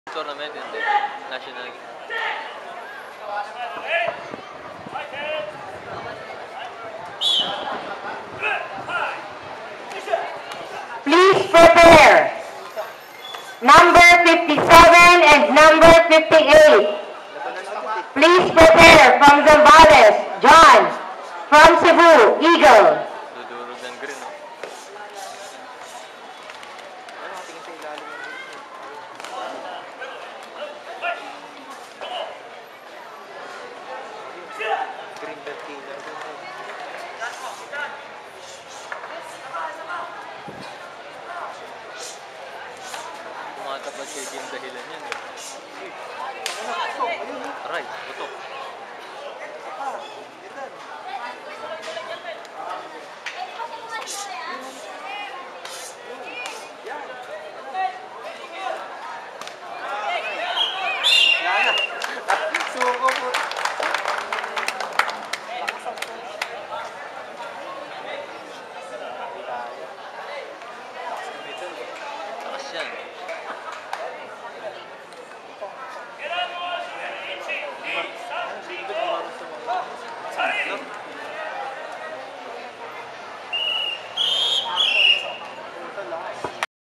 tournament in the national game. Please prepare. Number 57 and number 58. Please prepare from Zambales, John. From Cebu, Eagle.